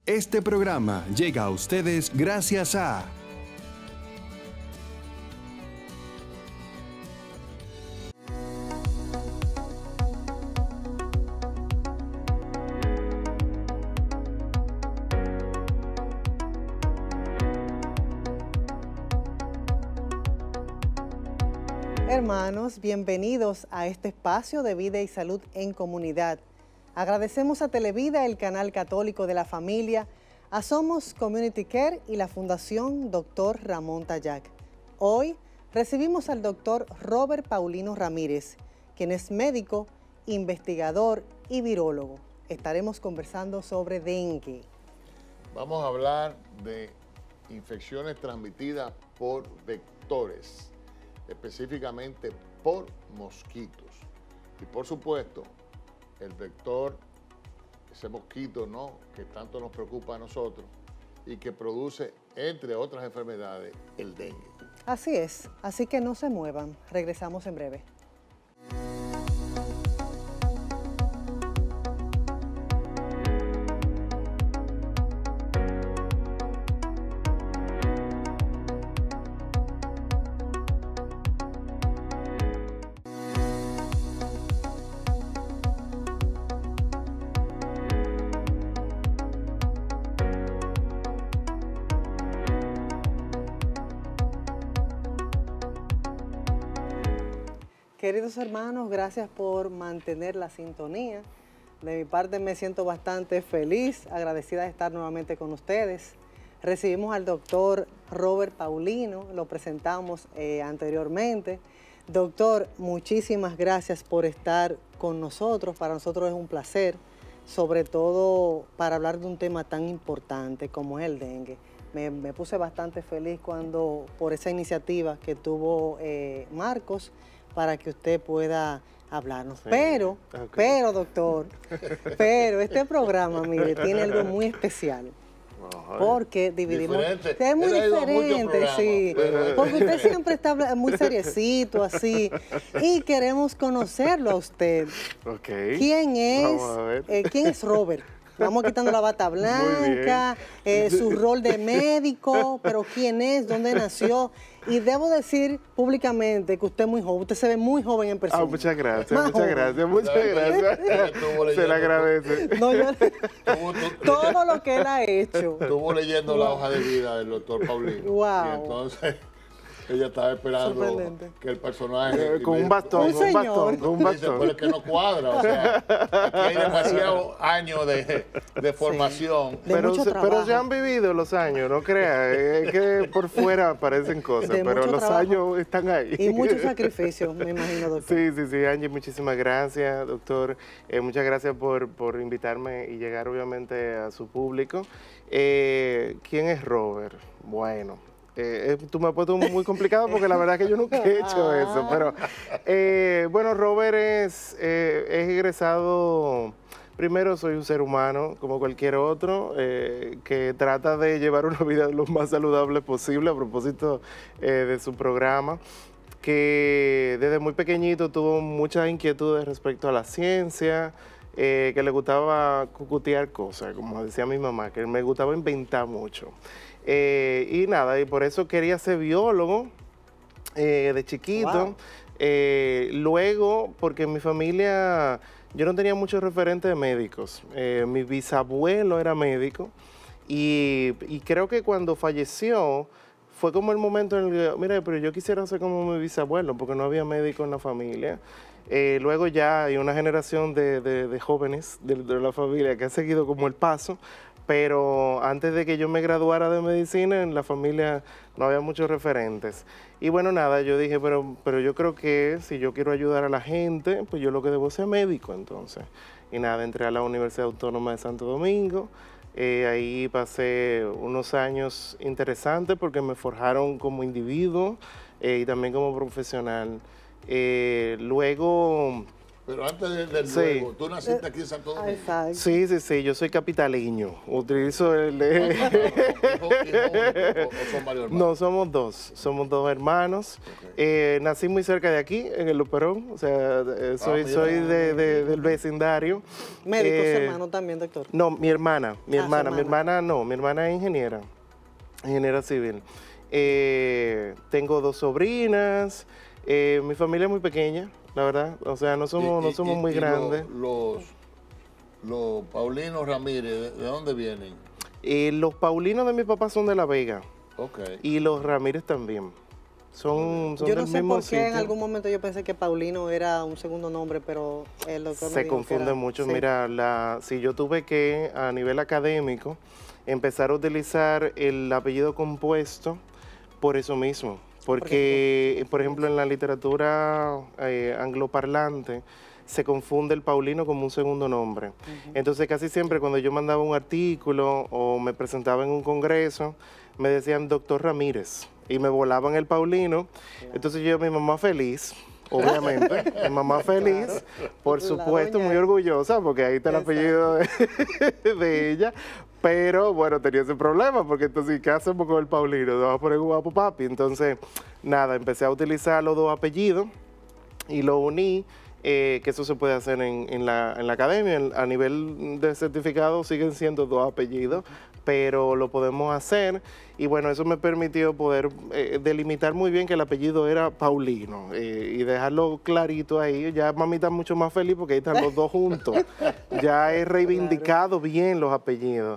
Este programa llega a ustedes gracias a... Hermanos, bienvenidos a este espacio de vida y salud en comunidad. Agradecemos a Televida, el canal católico de la familia, a Somos Community Care y la Fundación Dr. Ramón Tayac. Hoy recibimos al Dr. Robert Paulino Ramírez, quien es médico, investigador y virólogo. Estaremos conversando sobre dengue. Vamos a hablar de infecciones transmitidas por vectores, específicamente por mosquitos. Y por supuesto, el vector, ese mosquito, ¿no?, que tanto nos preocupa a nosotros y que produce, entre otras enfermedades, el dengue. Así es, así que no se muevan. Regresamos en breve. Queridos hermanos, gracias por mantener la sintonía. De mi parte me siento bastante feliz, agradecida de estar nuevamente con ustedes. Recibimos al doctor Robert Paulino, lo presentamos anteriormente. Doctor, muchísimas gracias por estar con nosotros. Para nosotros es un placer, sobre todo para hablar de un tema tan importante como es el dengue. Me puse bastante feliz por esa iniciativa que tuvo Marcos, para que usted pueda hablarnos. Sí, pero, doctor, este programa, mire, tiene algo muy especial. Porque dividimos... Es muy diferente, sí. Porque usted siempre está muy seriecito, así. Y queremos conocerlo a usted. ¿Quién es Robert? Vamos quitando la bata blanca, su rol de médico, pero quién es, dónde nació. Y debo decir públicamente que usted es muy joven, usted se ve muy joven en persona. Muchas gracias, muchas gracias. Se le agradece. No, todo lo que él ha hecho. Estuvo leyendo la hoja de vida del doctor Paulino. Wow. Y entonces ella estaba esperando que el personaje... con un bastón, con un bastón. Dice, pero es que no cuadra, o sea, aquí hay demasiados años de formación. Sí, pero se han vivido los años, no creas, es que por fuera aparecen cosas, pero los años están ahí. Y muchos sacrificios, me imagino, doctor. Sí, Angie, muchísimas gracias, doctor. Muchas gracias por invitarme y llegar, obviamente, a su público. ¿Quién es Robert? Bueno... tú me has puesto muy complicado porque la verdad es que yo nunca he hecho eso, pero bueno, Robert es egresado, primero soy un ser humano como cualquier otro, que trata de llevar una vida lo más saludable posible a propósito de su programa, que desde muy pequeñito tuvo muchas inquietudes respecto a la ciencia, que le gustaba cucutear cosas, como decía mi mamá, que me gustaba inventar mucho. Y nada, y por eso quería ser biólogo de chiquito. Wow. Luego, porque en mi familia yo no tenía muchos referentes de médicos. Mi bisabuelo era médico y creo que cuando falleció fue como el momento en el que, mira, pero yo quisiera ser como mi bisabuelo porque no había médico en la familia. Luego ya hay una generación de jóvenes de la familia que ha seguido como el paso. Pero antes de que yo me graduara de medicina, en la familia no había muchos referentes. Y bueno, nada, yo dije, pero yo creo que si yo quiero ayudar a la gente, pues yo lo que debo es ser médico, entonces. Y nada, entré a la Universidad Autónoma de Santo Domingo. Ahí pasé unos años interesantes porque me forjaron como individuo y también como profesional. Luego... Pero antes del Sí. juego, ¿tú naciste aquí en Santo Domingo? Exacto. Sí, sí, sí, yo soy capitaleño. Utilizo el... ¿O son varios hermanos? No, somos dos hermanos. Ok. Nací muy cerca de aquí, en el Luperón, o sea, soy mira. del vecindario. Médicos Eh, hermanos también, doctor. No, mi hermana su hermana. no, mi hermana es ingeniera civil. Tengo 2 sobrinas, mi familia es muy pequeña, la verdad, o sea, no somos muy grandes. Los Paulinos Ramírez, ¿de dónde vienen? Los Paulinos de mi papá son de La Vega Ok. y los Ramírez también. Son Yo no del sé mismo por qué en sitio. algún momento yo pensé que Paulino era un segundo nombre, pero el doctor me Se dijo que confunde era- mucho. sí. Mira, si yo tuve que, a nivel académico, empezar a utilizar el apellido compuesto por eso mismo. Porque, por ejemplo, en la literatura angloparlante se confunde el Paulino como un segundo nombre. Entonces, casi siempre cuando yo mandaba un artículo o me presentaba en un congreso, me decían doctor Ramírez y me volaban el Paulino. Entonces yo, mi mamá feliz, obviamente, mi mamá feliz, por La supuesto, doña muy orgullosa, porque ahí está el apellido de ella. Pero bueno, tenía ese problema, porque entonces, ¿qué hacemos con el Paulino? ¿Te vas a poner guapo, papi? Entonces, nada, empecé a utilizar los 2 apellidos y lo uní, que eso se puede hacer en la academia. A nivel de certificado siguen siendo 2 apellidos, pero lo podemos hacer. Y bueno, eso me permitió poder delimitar muy bien que el apellido era Paulino y dejarlo clarito ahí. Ya mami está mucho más feliz porque ahí están los 2 juntos. Ya he reivindicado bien los apellidos.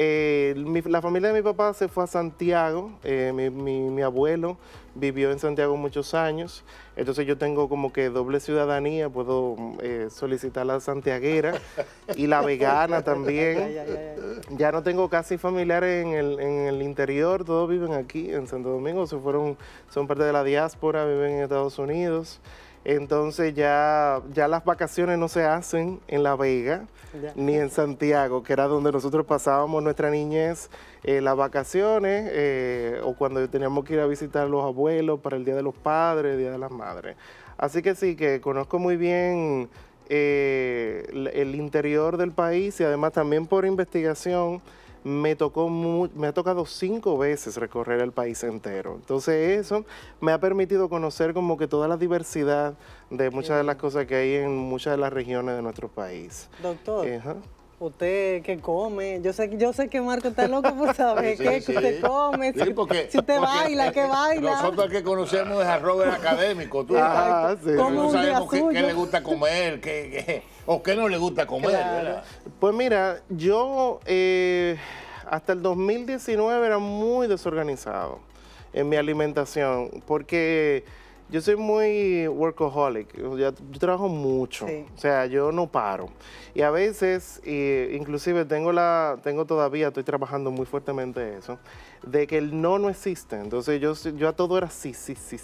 La familia de mi papá se fue a Santiago. Mi abuelo vivió en Santiago muchos años. Entonces yo tengo como que doble ciudadanía. Puedo solicitar la santiaguera y la vegana también. Ay, ay, ay, ay. Ya no tengo casi familiares en el interior, todos viven aquí en Santo Domingo, son parte de la diáspora, viven en Estados Unidos. Entonces ya las vacaciones no se hacen en La Vega Ya. ni en Santiago, que era donde nosotros pasábamos nuestra niñez, las vacaciones, o cuando teníamos que ir a visitar a los abuelos para el Día de los Padres, el Día de las Madres. Así que sí, que conozco muy bien el interior del país y además también por investigación me ha tocado 5 veces recorrer el país entero. Entonces eso me ha permitido conocer como que toda la diversidad de muchas de las cosas que hay en muchas de las regiones de nuestro país. Doctor, Ajá. ¿usted qué come? Yo sé que Marco está loco por saber Sí, qué sí. usted come, Sí, porque- si usted porque baila, qué baila. Nosotros el que conocemos es a Robert académico. Tú Ajá, sí. Como no un día sabemos qué suyo. le gusta comer, o qué no le gusta comer, Claro. ¿verdad? Pues mira, yo hasta el 2019 era muy desorganizado en mi alimentación porque yo soy muy workaholic, yo trabajo mucho, Sí. o sea, yo no paro. Y a veces, inclusive estoy trabajando muy fuertemente eso, de que el no existe. Entonces yo a todo era sí.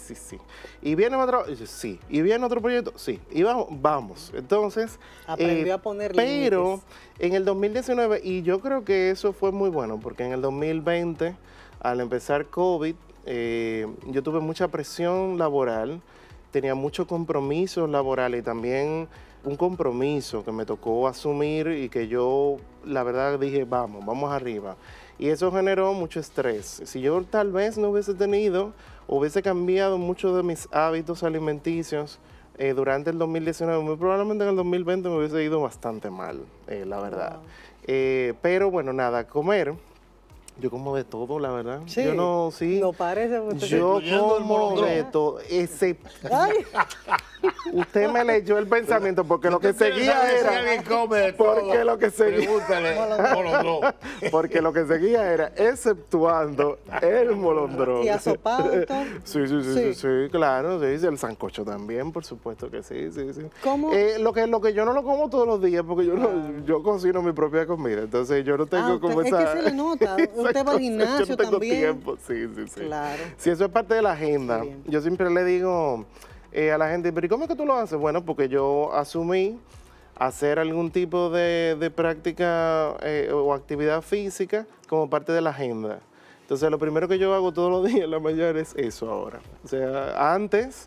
Y viene otro, sí. Y viene otro proyecto, sí. Y vamos. Entonces, Aprendió a poner pero límites. en el 2019, y yo creo que eso fue muy bueno, porque en el 2020, al empezar COVID, yo tuve mucha presión laboral, tenía muchos compromisos laborales y también un compromiso que me tocó asumir y que yo, la verdad, dije, vamos arriba. Y eso generó mucho estrés. Si yo tal vez no hubiese cambiado mucho de mis hábitos alimenticios durante el 2019, muy probablemente en el 2020 me hubiese ido bastante mal, la verdad. Wow. Pero bueno, nada, comer. Yo como de todo, la verdad. Sí. Yo no, sí. No parece. Usted Yo Incluyendo el como molondrón. de todo. Ay, Usted me leyó el pensamiento porque lo que seguía Si era. alguien come de Porque todo, lo que seguía. pregúntale, molondrón. Porque lo que seguía era exceptuando el molondrón. y asopado, doctor. Sí, claro, sí, el sancocho también, por supuesto que sí. ¿Cómo? Lo que yo no lo como todos los días, porque yo cocino mi propia comida, entonces yo no tengo como es esa... que se le nota. Usted va al cosa, gimnasio yo no tengo también. tiempo, sí. Claro. Si eso es parte de la agenda, Qué bien. yo siempre le digo a la gente, pero ¿y cómo es que tú lo haces? Bueno, porque yo asumí hacer algún tipo de práctica o actividad física como parte de la agenda. Entonces, lo primero que yo hago todos los días en la mañana es eso ahora. O sea, antes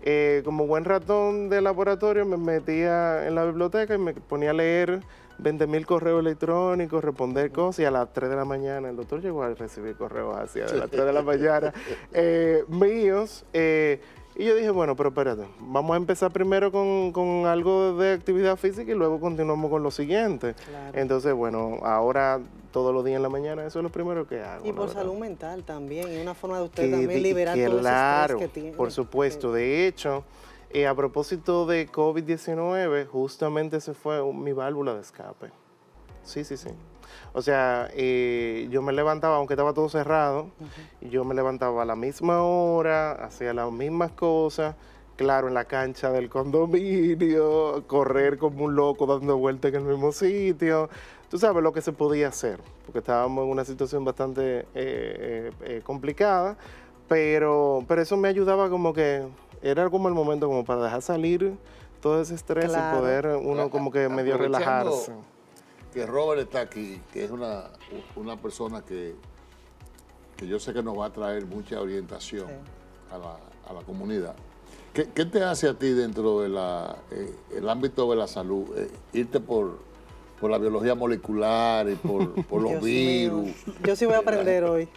como buen ratón de laboratorio me metía en la biblioteca y me ponía a leer 20.000 correos electrónicos, responder cosas, y a las 3 de la mañana, el doctor llegó a recibir correos así, a las 3 de la mañana, míos, y yo dije, bueno, pero espérate, vamos a empezar primero con algo de actividad física y luego continuamos con lo siguiente. Claro. Entonces, bueno, ahora todos los días en la mañana, eso es lo primero que hago. Y por salud mental también, y una forma de usted también liberar todo ese estrés que tiene. Por supuesto, de hecho, a propósito de COVID-19, justamente ese fue mi válvula de escape. Sí. O sea, yo me levantaba, aunque estaba todo cerrado, yo me levantaba a la misma hora, hacía las mismas cosas, claro, en la cancha del condominio, correr como un loco dando vueltas en el mismo sitio. Tú sabes lo que se podía hacer, porque estábamos en una situación bastante complicada, pero eso me ayudaba como que era como el momento como para dejar salir todo ese estrés, claro, y poder uno como que medio relajarse. Que Robert está aquí, que es una persona que yo sé que nos va a traer mucha orientación, sí, a la comunidad. ¿Qué te hace a ti dentro de el ámbito de la salud? Irte por la biología molecular y por los virus. Yo sí voy a aprender hoy.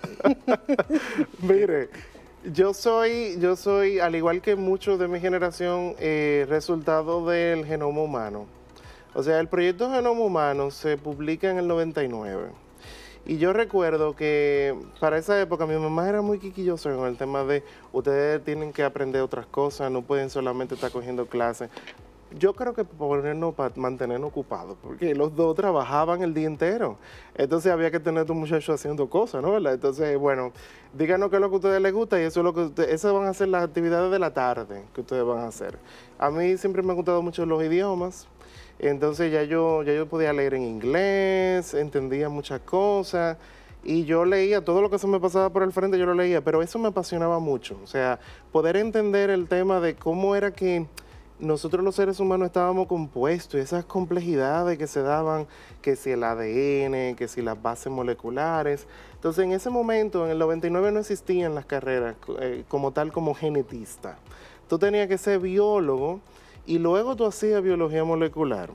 Mire, yo soy, al igual que muchos de mi generación, resultado del genoma humano. O sea, el proyecto Genoma Humano se publica en el 99. Y yo recuerdo que para esa época mi mamá era muy quisquillosa con el tema de ustedes tienen que aprender otras cosas, no pueden solamente estar cogiendo clases. Yo creo que ponernos para mantenernos ocupados, porque los dos trabajaban el día entero. Entonces había que tener a estos muchachos haciendo cosas, ¿no? ¿Verdad? Entonces, bueno, díganos qué es lo que a ustedes les gusta y eso es lo que esas van a ser las actividades de la tarde que ustedes van a hacer. A mí siempre me han gustado mucho los idiomas. Entonces ya yo podía leer en inglés, entendía muchas cosas y yo leía todo lo que se me pasaba por el frente, yo lo leía, pero eso me apasionaba mucho. O sea, poder entender el tema de cómo era que nosotros los seres humanos estábamos compuestos y esas complejidades que se daban, que si el ADN, que si las bases moleculares. Entonces en ese momento, en el 99, no existían las carreras como tal como genetista. Tú tenías que ser biólogo y luego tú hacías biología molecular.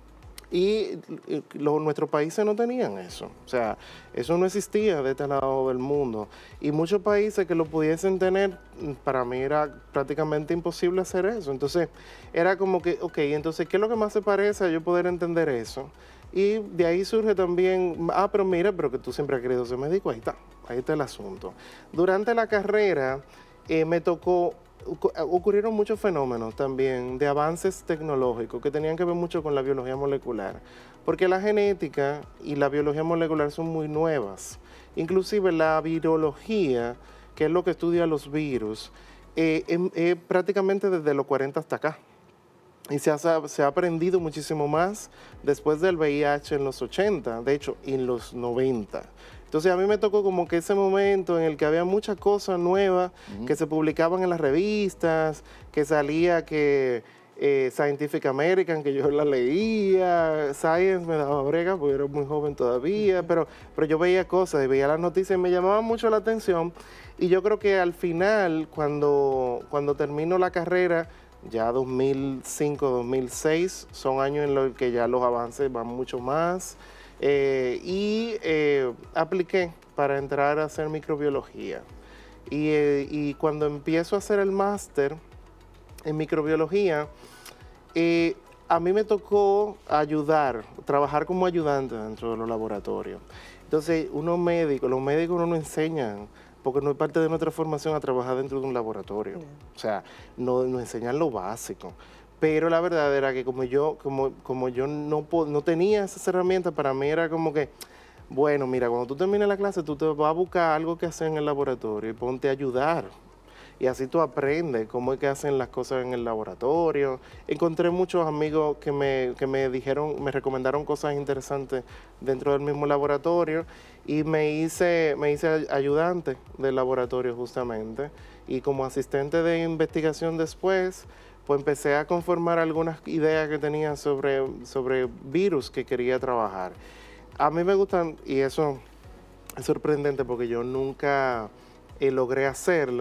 Y nuestros países no tenían eso. O sea, eso no existía de este lado del mundo. Y muchos países que lo pudiesen tener, para mí era prácticamente imposible hacer eso. Entonces, era como que, ok, entonces, ¿qué es lo que más se parece a yo poder entender eso? Y de ahí surge también, pero mira, pero que tú siempre has querido ser médico, ahí está el asunto. Durante la carrera ocurrieron muchos fenómenos también de avances tecnológicos que tenían que ver mucho con la biología molecular, porque la genética y la biología molecular son muy nuevas. Inclusive la virología, que es lo que estudia los virus, prácticamente desde los 40 hasta acá. Y se ha aprendido muchísimo más después del VIH en los 80, de hecho, en los 90. Entonces a mí me tocó como que ese momento en el que había muchas cosas nuevas que se publicaban en las revistas, que salía que Scientific American, que yo la leía, Science me daba brega porque era muy joven todavía, pero yo veía cosas y veía las noticias y me llamaban mucho la atención. Y yo creo que al final, cuando termino la carrera, ya 2005, 2006, son años en los que ya los avances van mucho más. Apliqué para entrar a hacer microbiología. Y cuando empiezo a hacer el máster en microbiología, a mí me tocó trabajar como ayudante dentro de los laboratorios. Entonces, los médicos no nos enseñan, porque no es parte de nuestra formación a trabajar dentro de un laboratorio. O sea, nos enseñan lo básico. Pero la verdad era que como yo no tenía esas herramientas, para mí era como que, bueno, mira, cuando tú termines la clase, tú te vas a buscar algo que hacer en el laboratorio y ponte a ayudar. Y así tú aprendes cómo es que hacen las cosas en el laboratorio. Encontré muchos amigos que me recomendaron cosas interesantes dentro del mismo laboratorio y me hice ayudante del laboratorio justamente. Y como asistente de investigación después, pues empecé a conformar algunas ideas que tenía sobre virus que quería trabajar. A mí me gustan, y eso es sorprendente porque yo nunca logré hacerlo,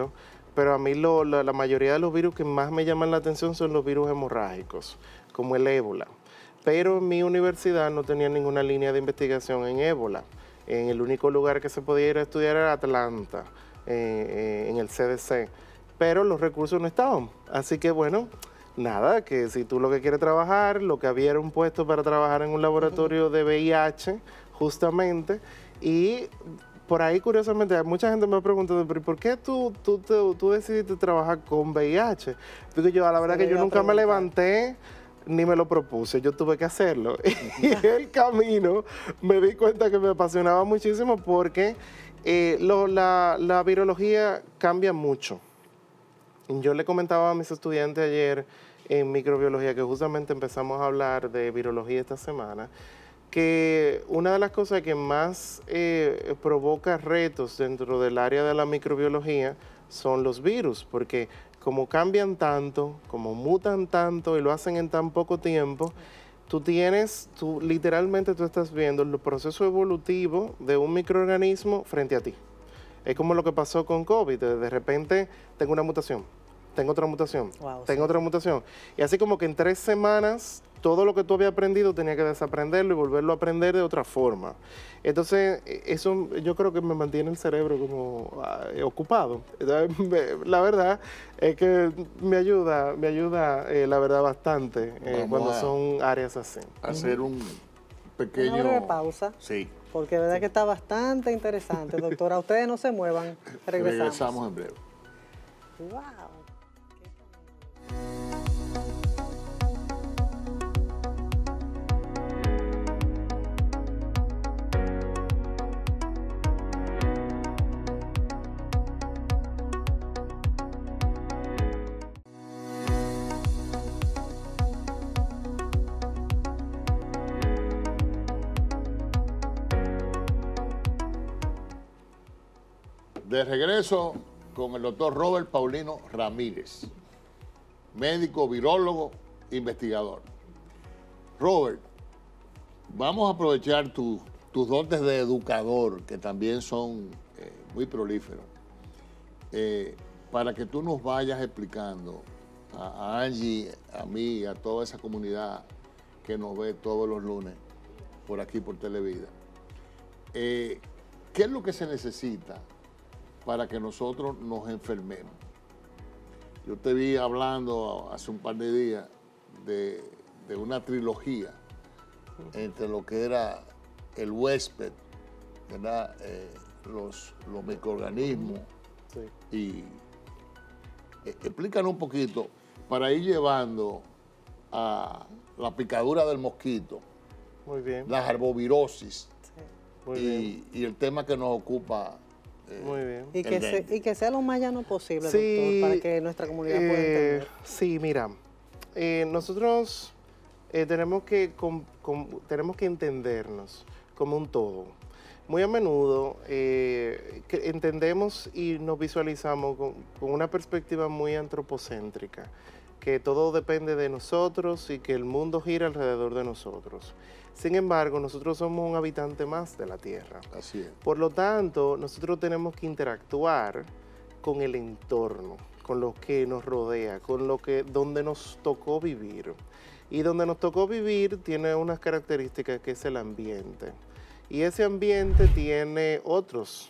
pero a mí la mayoría de los virus que más me llaman la atención son los virus hemorrágicos, como el ébola. Pero en mi universidad no tenía ninguna línea de investigación en ébola. En el único lugar que se podía ir a estudiar era Atlanta, en el CDC. Pero los recursos no estaban. Así que bueno, nada, que si tú lo que quieres trabajar, lo que había era un puesto para trabajar en un laboratorio de VIH, justamente, y por ahí, curiosamente, mucha gente me ha preguntado, ¿pero por qué tú decidiste trabajar con VIH? Digo yo, a la verdad que yo nunca me levanté ni me lo propuse, yo tuve que hacerlo. Y en el camino me di cuenta que me apasionaba muchísimo porque la virología cambia mucho. Yo le comentaba a mis estudiantes ayer en microbiología, que justamente empezamos a hablar de virología esta semana, que una de las cosas que más provoca retos dentro del área de la microbiología son los virus, porque como cambian tanto, como mutan tanto y lo hacen en tan poco tiempo, literalmente tú estás viendo el proceso evolutivo de un microorganismo frente a ti. Es como lo que pasó con COVID, de repente tengo una mutación, tengo otra mutación, tengo otra mutación. Y así como que en 3 semanas todo lo que tú habías aprendido tenía que desaprenderlo y volverlo a aprender de otra forma. Entonces, eso yo creo que me mantiene el cerebro como ocupado. Entonces, la verdad es que me ayuda la verdad, bastante cuando son áreas así. Hacer un pequeño... Una breve pausa. Sí. Porque la verdad que está bastante interesante, doctora. Ustedes no se muevan. Regresamos en breve. ¡Wow! De regreso con el doctor Robert Paulino Ramírez, médico, virólogo, investigador. Robert, vamos a aprovechar tus dotes de educador, que también son muy prolíferos, para que tú nos vayas explicando a Angie, a mí, a toda esa comunidad que nos ve todos los lunes por aquí, por Televida. ¿Qué es lo que se necesita para que nosotros nos enfermemos? Yo te vi hablando hace un par de días de una trilogía entre lo que era el huésped, ¿verdad? Los microorganismos. Sí. Y explícanos un poquito para ir llevando a la picadura del mosquito. Muy bien. La arbovirosis. Sí. Muy bien. Y el tema que nos ocupa. Muy bien. Y que sea lo más llano posible, sí, doctor, para que nuestra comunidad pueda entender. Sí, mira, nosotros tenemos que entendernos como un todo. Muy a menudo que entendemos y nos visualizamos con una perspectiva muy antropocéntrica, que todo depende de nosotros y que el mundo gira alrededor de nosotros. Sin embargo, nosotros somos un habitante más de la Tierra. Así es. Por lo tanto, nosotros tenemos que interactuar con el entorno, con lo que nos rodea, donde nos tocó vivir. Y donde nos tocó vivir tiene unas características que es el ambiente. Y ese ambiente tiene otros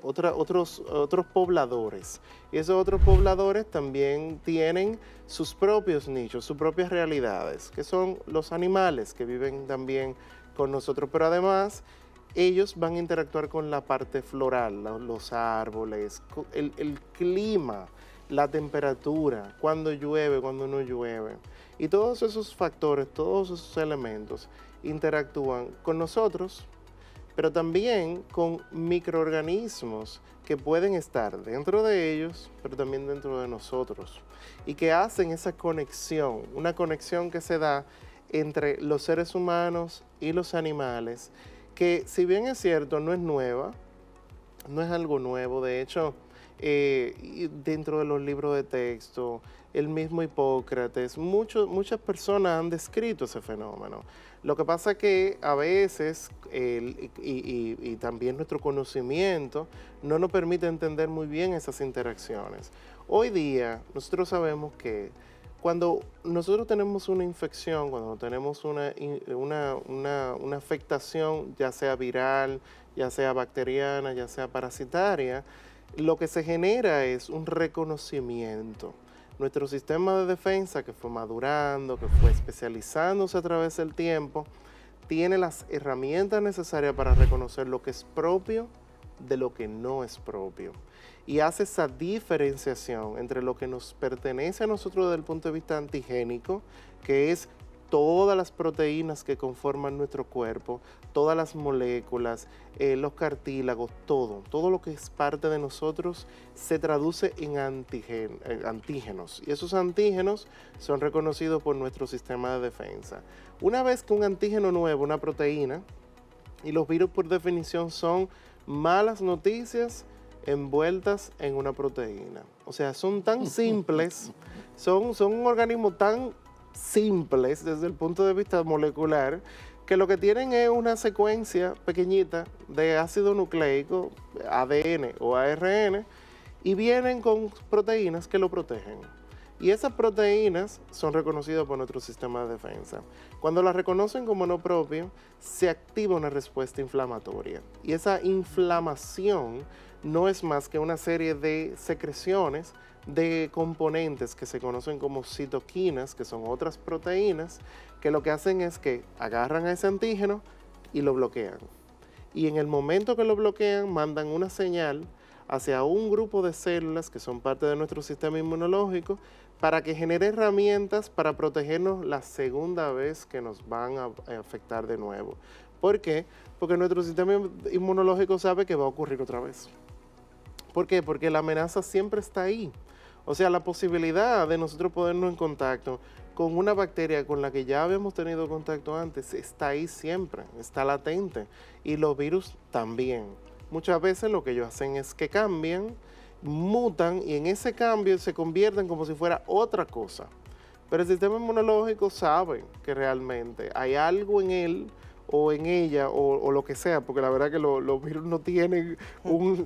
pobladores. Y esos otros pobladores también tienen sus propios nichos, sus propias realidades, que son los animales que viven también con nosotros. Pero además, ellos van a interactuar con la parte floral, los árboles, el clima, la temperatura, cuando llueve, cuando no llueve. Y todos esos factores, todos esos elementos interactúan con nosotros, pero también con microorganismos que pueden estar dentro de ellos, pero también dentro de nosotros, y que hacen esa conexión, una conexión que se da entre los seres humanos y los animales, que si bien es cierto, no es nueva, no es algo nuevo. De hecho, dentro de los libros de texto, el mismo Hipócrates, muchas personas han descrito ese fenómeno. Lo que pasa es que a veces, y también nuestro conocimiento, no nos permite entender muy bien esas interacciones. Hoy día nosotros sabemos que cuando nosotros tenemos una infección, cuando tenemos una afectación, ya sea viral, ya sea bacteriana, ya sea parasitaria, lo que se genera es un reconocimiento. Nuestro sistema de defensa, que fue madurando, que fue especializándose a través del tiempo, tiene las herramientas necesarias para reconocer lo que es propio de lo que no es propio. Y hace esa diferenciación entre lo que nos pertenece a nosotros desde el punto de vista antigénico, que es todas las proteínas que conforman nuestro cuerpo, todas las moléculas, los cartílagos, todo lo que es parte de nosotros se traduce en antígenos. Y esos antígenos son reconocidos por nuestro sistema de defensa. Una vez que un antígeno nuevo, una proteína, y los virus por definición son malas noticias envueltas en una proteína. O sea, son tan simples, son un organismo tan simples desde el punto de vista molecular, que lo que tienen es una secuencia pequeñita de ácido nucleico, ADN o ARN, y vienen con proteínas que lo protegen. Y esas proteínas son reconocidas por nuestro sistema de defensa. Cuando las reconocen como no propio, se activa una respuesta inflamatoria. Y esa inflamación no es más que una serie de secreciones de componentes que se conocen como citoquinas, que son otras proteínas, que lo que hacen es que agarran a ese antígeno y lo bloquean. Y en el momento que lo bloquean, mandan una señal hacia un grupo de células que son parte de nuestro sistema inmunológico para que genere herramientas para protegernos la segunda vez que nos van a afectar de nuevo. ¿Por qué? Porque nuestro sistema inmunológico sabe que va a ocurrir otra vez. ¿Por qué? Porque la amenaza siempre está ahí. O sea, la posibilidad de nosotros ponernos en contacto con una bacteria con la que ya habíamos tenido contacto antes está ahí siempre, está latente. Y los virus también. Muchas veces lo que ellos hacen es que cambian, mutan y en ese cambio se convierten como si fuera otra cosa. Pero el sistema inmunológico sabe que realmente hay algo en él o en ella o lo que sea, porque la verdad que los virus no tienen un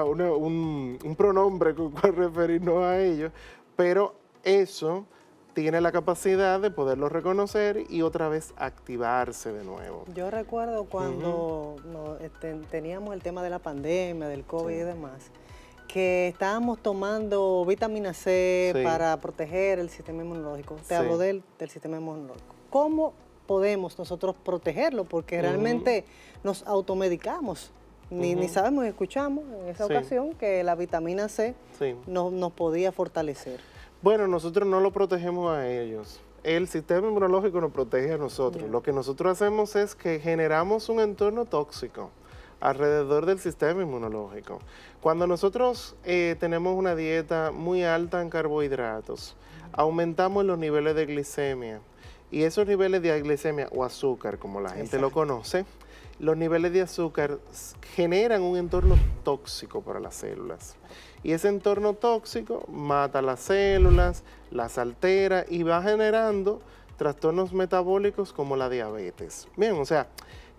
pronombre con cual referirnos a ellos, pero eso tiene la capacidad de poderlo reconocer y otra vez activarse de nuevo. Yo recuerdo cuando teníamos el tema de la pandemia, del COVID y demás, que estábamos tomando vitamina C para proteger el sistema inmunológico. Te hablo del sistema inmunológico. ¿Cómo podemos nosotros protegerlo? Porque realmente nos automedicamos. Ni sabemos, escuchamos en esa ocasión que la vitamina C nos podía fortalecer. Bueno, nosotros no lo protegemos a ellos. El sistema inmunológico nos protege a nosotros. Lo que nosotros hacemos es que generamos un entorno tóxico alrededor del sistema inmunológico. Cuando nosotros tenemos una dieta muy alta en carbohidratos, aumentamos los niveles de glicemia. Y esos niveles de glicemia o azúcar, como la gente lo conoce, los niveles de azúcar generan un entorno tóxico para las células. Y ese entorno tóxico mata las células, las altera y va generando trastornos metabólicos como la diabetes. Bien, o sea,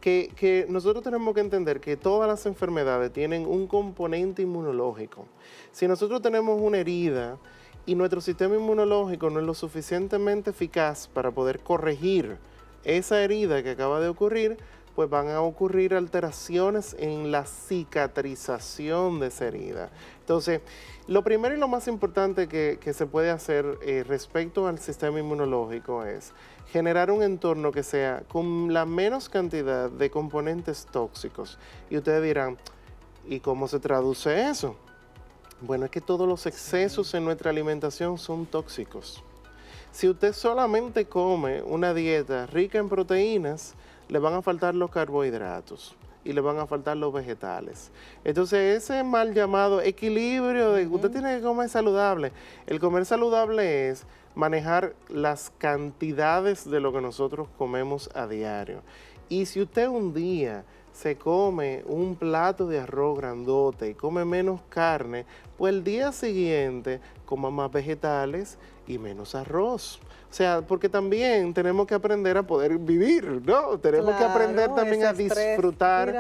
que nosotros tenemos que entender que todas las enfermedades tienen un componente inmunológico. Si nosotros tenemos una herida y nuestro sistema inmunológico no es lo suficientemente eficaz para poder corregir esa herida que acaba de ocurrir, pues van a ocurrir alteraciones en la cicatrización de esa herida. Entonces, lo primero y lo más importante que se puede hacer respecto al sistema inmunológico es generar un entorno que sea con la menos cantidad de componentes tóxicos. Y ustedes dirán, ¿y cómo se traduce eso? Bueno, es que todos los excesos en nuestra alimentación son tóxicos. Si usted solamente come una dieta rica en proteínas, le van a faltar los carbohidratos y le van a faltar los vegetales. Entonces, ese mal llamado equilibrio de que usted tiene que comer saludable. El comer saludable es manejar las cantidades de lo que nosotros comemos a diario. Y si usted un día se come un plato de arroz grandote y come menos carne, pues el día siguiente coma más vegetales y menos arroz. O sea, porque también tenemos que aprender a poder vivir, ¿no? Tenemos que aprender también a disfrutar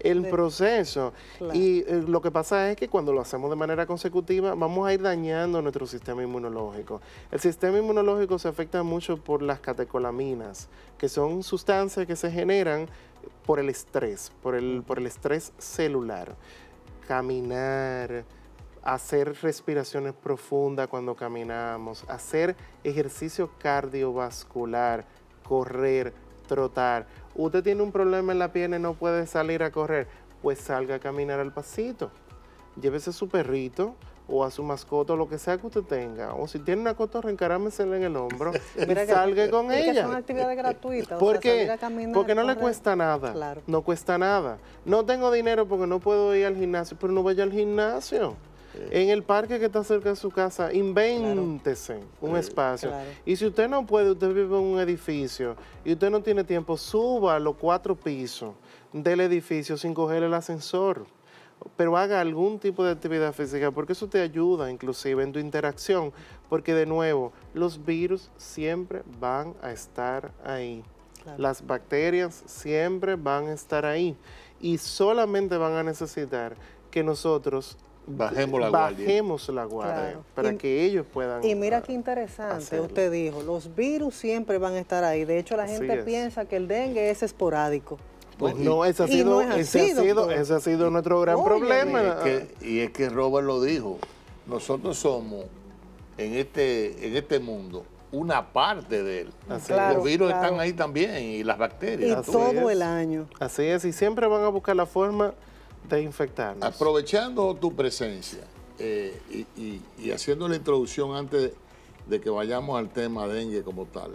el proceso. Claro. Y lo que pasa es que cuando lo hacemos de manera consecutiva, vamos a ir dañando nuestro sistema inmunológico. El sistema inmunológico se afecta mucho por las catecolaminas, que son sustancias que se generan por el estrés, por el estrés celular. Caminar, hacer respiraciones profundas cuando caminamos, hacer ejercicio cardiovascular, correr, trotar. Usted tiene un problema en la pierna y no puede salir a correr, pues salga a caminar al pasito. Llévese a su perrito o a su mascota o lo que sea que usted tenga. O si tiene una cotorra, encarámesela en el hombro y salga con que ella. son actividades gratuitas. ¿Por o sea, qué? salir a caminar, Porque no le correr. cuesta nada. Claro. No cuesta nada. No tengo dinero porque no puedo ir al gimnasio, pero no vaya al gimnasio. En el parque que está cerca de su casa, invéntese un espacio. Claro. Y si usted no puede, usted vive en un edificio y usted no tiene tiempo, suba a los 4 pisos del edificio sin coger el ascensor. Pero haga algún tipo de actividad física, porque eso te ayuda inclusive en tu interacción, porque de nuevo, los virus siempre van a estar ahí. Claro. Las bacterias siempre van a estar ahí y solamente van a necesitar que nosotros Bajemos la guardia. bajemos la guardia Claro. para que ellos puedan. Y mira qué interesante, hacerlo. usted dijo, los virus siempre van a estar ahí. De hecho, la Así gente es. piensa que el dengue es esporádico. Pues no, ese ha y sido, no es así, doctor. ese ha sido nuestro gran Óyeme. problema. Y es que Robert lo dijo, nosotros somos en este mundo una parte de él. Así Claro, Los virus claro. están ahí también y las Y bacterias. Así todo es. el año. Así es, y siempre van a buscar la forma de infectarnos. Aprovechando tu presencia y haciendo la introducción antes de que vayamos al tema dengue como tal,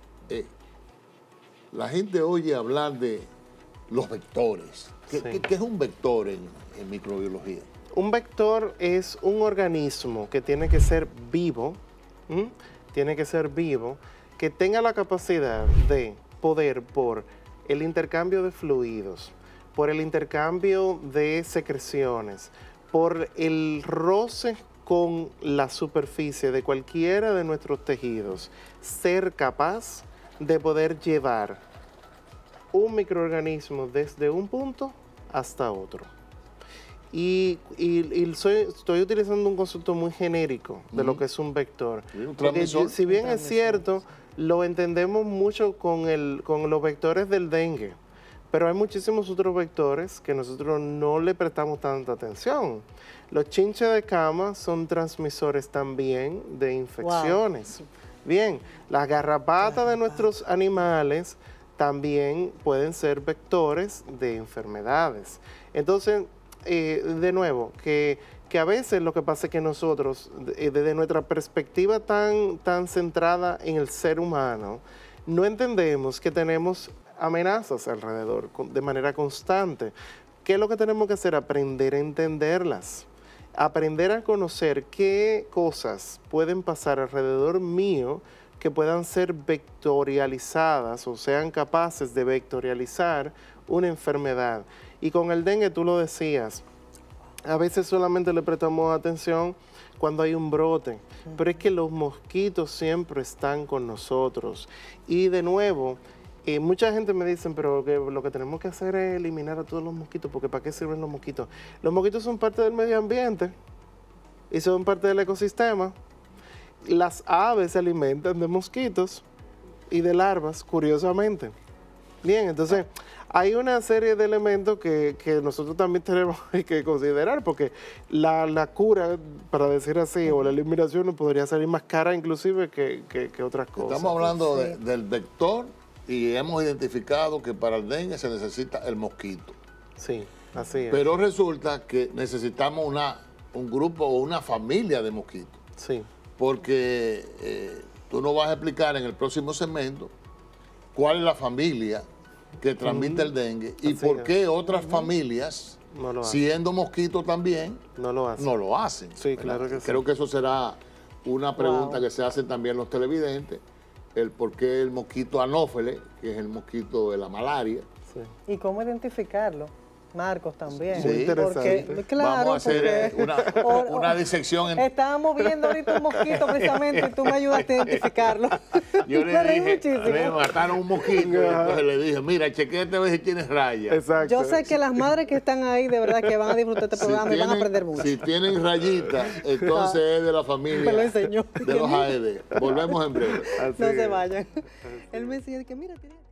la gente oye hablar de los vectores. ¿Qué es un vector en microbiología? Un vector es un organismo que tiene que ser vivo, tiene que ser vivo, que tenga la capacidad de poder, por el intercambio de fluidos, por el intercambio de secreciones, por el roce con la superficie de cualquiera de nuestros tejidos, ser capaz de poder llevar un microorganismo desde un punto hasta otro. Y estoy utilizando un concepto muy genérico de lo que es un vector. Sí, un Porque transmisor. si bien Un es cierto, lo entendemos mucho con los vectores del dengue, pero hay muchísimos otros vectores que nosotros no le prestamos tanta atención. Los chinches de cama son transmisores también de infecciones. Bien, las garrapatas de nuestros animales también pueden ser vectores de enfermedades. Entonces, de nuevo, que a veces lo que pasa es que nosotros, desde nuestra perspectiva tan centrada en el ser humano, no entendemos que tenemos amenazas alrededor de manera constante. ¿Qué es lo que tenemos que hacer? Aprender a entenderlas. Aprender a conocer qué cosas pueden pasar alrededor mío que puedan ser vectorializadas o sean capaces de vectorializar una enfermedad. Y con el dengue tú lo decías, a veces solamente le prestamos atención cuando hay un brote, pero es que los mosquitos siempre están con nosotros. Y de nuevo, mucha gente me dice, pero que lo que tenemos que hacer es eliminar a todos los mosquitos, porque ¿para qué sirven los mosquitos? Los mosquitos son parte del medio ambiente y son parte del ecosistema. Las aves se alimentan de mosquitos y de larvas, curiosamente. Bien, entonces hay una serie de elementos que nosotros también tenemos que considerar, porque la cura, para decir así, o la eliminación nos podría salir más cara inclusive que otras cosas. Estamos hablando del vector y hemos identificado que para el dengue se necesita el mosquito. Sí, así es. Pero resulta que necesitamos un grupo o una familia de mosquitos. Sí. Porque tú nos vas a explicar en el próximo segmento cuál es la familia que transmite el dengue y Así por es. qué otras familias, No lo hacen. siendo mosquitos también, No lo hacen. no lo hacen. Sí, ¿verdad? claro que sí. Creo que eso será una pregunta que se hacen también los televidentes, el por qué el mosquito anófele, que es el mosquito de la malaria, Sí. ¿Y cómo identificarlo? Marcos también. Sí. Muy interesante. Porque, claro, Vamos a hacer una disección. Estábamos viendo ahorita un mosquito precisamente y tú me ayudaste a identificarlo. Yo Me le reí dije, muchísimo. me mataron un mosquito, y entonces le dije, mira, chequete a ver si tienes rayas. Exacto. Yo sé que las madres que están ahí de verdad que van a disfrutar este programa y van a aprender mucho. Si tienen rayitas, entonces es de la familia Me lo enseñó. de los AED. Volvemos en breve. Así No se es. vayan. Él me enseñó que mira, tiene...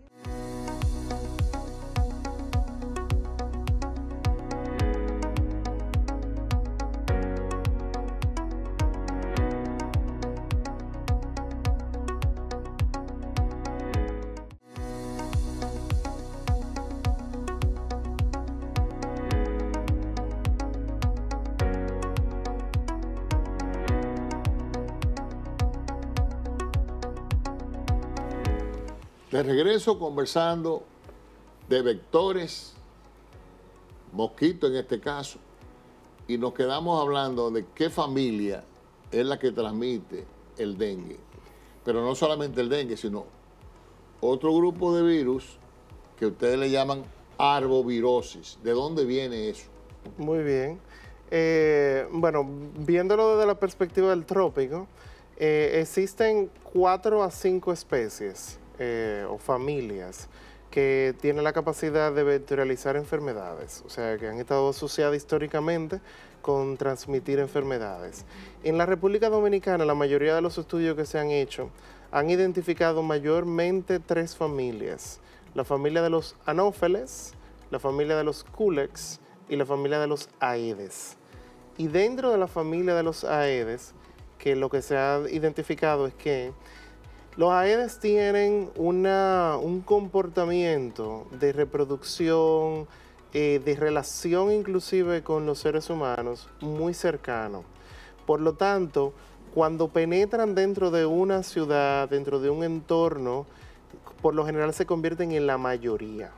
De regreso conversando de vectores, mosquito en este caso, y nos quedamos hablando de qué familia es la que transmite el dengue. Pero no solamente el dengue, sino otro grupo de virus que ustedes le llaman arbovirosis. ¿De dónde viene eso? Muy bien. Bueno, viéndolo desde la perspectiva del trópico, existen 4 a 5 especies o familias que tienen la capacidad de vectorializar enfermedades, o sea, que han estado asociadas históricamente con transmitir enfermedades. En la República Dominicana, la mayoría de los estudios que se han hecho han identificado mayormente 3 familias: la familia de los anófeles, la familia de los culex y la familia de los aedes. Y dentro de la familia de los aedes, que lo que se ha identificado es que los aedes tienen un comportamiento de reproducción, de relación inclusive con los seres humanos muy cercano. Por lo tanto, cuando penetran dentro de una ciudad, dentro de un entorno, por lo general se convierten en la mayoría,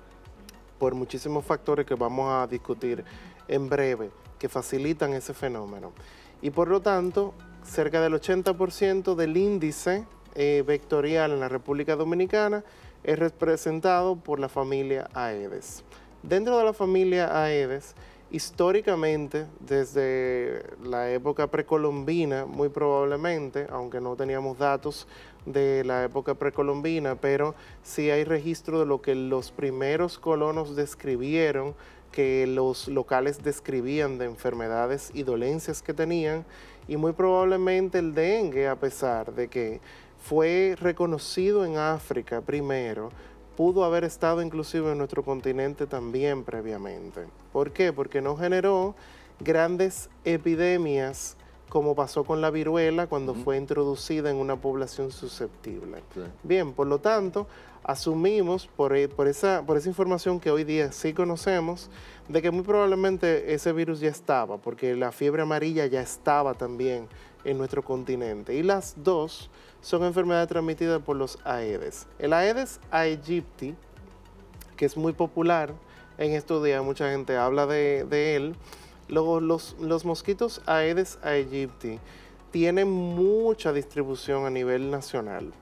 por muchísimos factores que vamos a discutir en breve, que facilitan ese fenómeno. Y por lo tanto, cerca del 80% del índice vectorial en la República Dominicana es representado por la familia Aedes. Dentro de la familia Aedes, históricamente, desde la época precolombina, muy probablemente, aunque no teníamos datos de la época precolombina, pero sí hay registro de lo que los primeros colonos describieron, que los locales describían de enfermedades y dolencias que tenían, y muy probablemente el dengue, a pesar de que fue reconocido en África primero, pudo haber estado inclusive en nuestro continente también previamente. ¿Por qué? Porque no generó grandes epidemias como pasó con la viruela cuando fue introducida en una población susceptible. Sí. Bien, por lo tanto, asumimos por esa información que hoy día sí conocemos, de que muy probablemente ese virus ya estaba, porque la fiebre amarilla ya estaba también en nuestro continente. Y las dos son enfermedades transmitidas por los Aedes. El Aedes aegypti, que es muy popular en estos días, mucha gente habla de él. Luego, los mosquitos Aedes aegypti tienen mucha distribución a nivel nacional.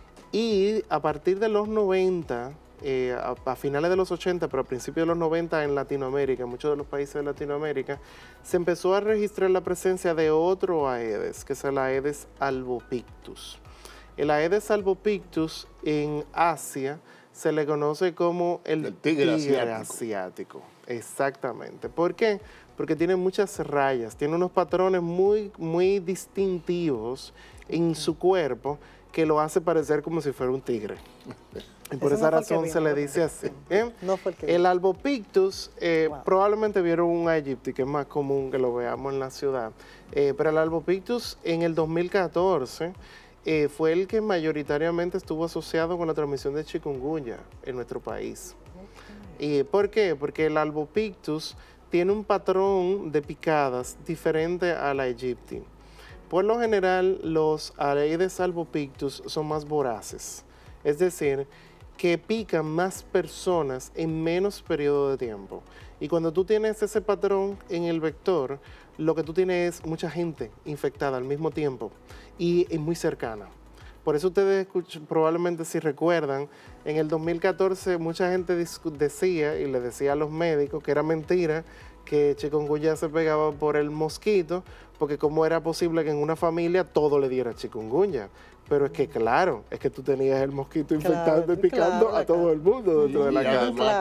Y a partir de los 90, a finales de los 80, pero a principios de los 90 en Latinoamérica, en muchos de los países de Latinoamérica, se empezó a registrar la presencia de otro Aedes, que es el Aedes albopictus. El Aedes albopictus en Asia se le conoce como el tigre asiático. Exactamente. ¿Por qué? Porque tiene muchas rayas, tiene unos patrones muy distintivos en su cuerpo que lo hace parecer como si fuera un tigre. Y por esa razón se le dice así. No fue el que El albopictus, probablemente vieron un aegypti, que es más común que lo veamos en la ciudad. Pero el albopictus en el 2014 fue el que mayoritariamente estuvo asociado con la transmisión de chikungunya en nuestro país. ¿Y por qué? Porque el albopictus tiene un patrón de picadas diferente al aegypti. Por lo general, los Aedes albopictus son más voraces, es decir, que pican más personas en menos periodo de tiempo. Y cuando tú tienes ese patrón en el vector, lo que tú tienes es mucha gente infectada al mismo tiempo y es muy cercana. Por eso ustedes probablemente si recuerdan, en el 2014 mucha gente decía y le decía a los médicos que era mentira que chikungunya se pegaba por el mosquito, porque cómo era posible que en una familia todo le diera chikungunya. Pero es que claro, es que tú tenías el mosquito infectando y picando a todo el mundo dentro de la casa.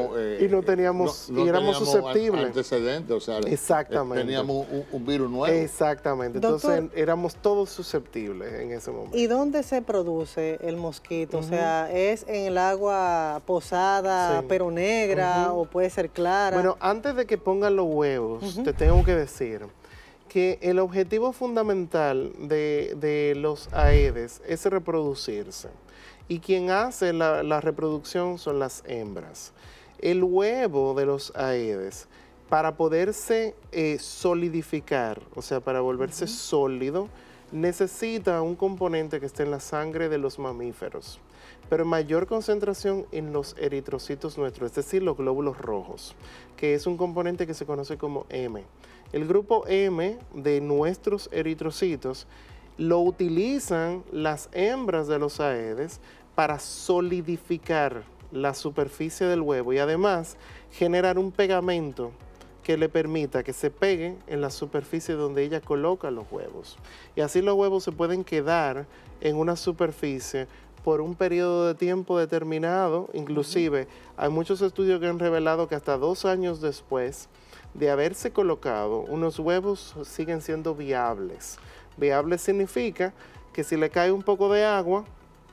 Y no teníamos, y éramos susceptibles. Antecedentes, o sea, exactamente. Teníamos un virus nuevo. Exactamente, Doctor, entonces éramos todos susceptibles en ese momento. ¿Y dónde se produce el mosquito? O sea, ¿es en el agua posada, Sí. pero negra, o puede ser clara? Bueno, antes de que pongan los huevos, te tengo que decir que el objetivo fundamental de los aedes es reproducirse. Y quien hace la reproducción son las hembras. El huevo de los aedes, para poderse solidificar, o sea, para volverse sólido, necesita un componente que esté en la sangre de los mamíferos, pero en mayor concentración en los eritrocitos nuestros, es decir, los glóbulos rojos, que es un componente que se conoce como M. El grupo M de nuestros eritrocitos lo utilizan las hembras de los aedes para solidificar la superficie del huevo y además generar un pegamento que le permita que se pegue en la superficie donde ella coloca los huevos. Y así los huevos se pueden quedar en una superficie por un periodo de tiempo determinado. Inclusive hay muchos estudios que han revelado que hasta 2 años después de haberse colocado, unos huevos siguen siendo viables. Viables significa que si le cae un poco de agua,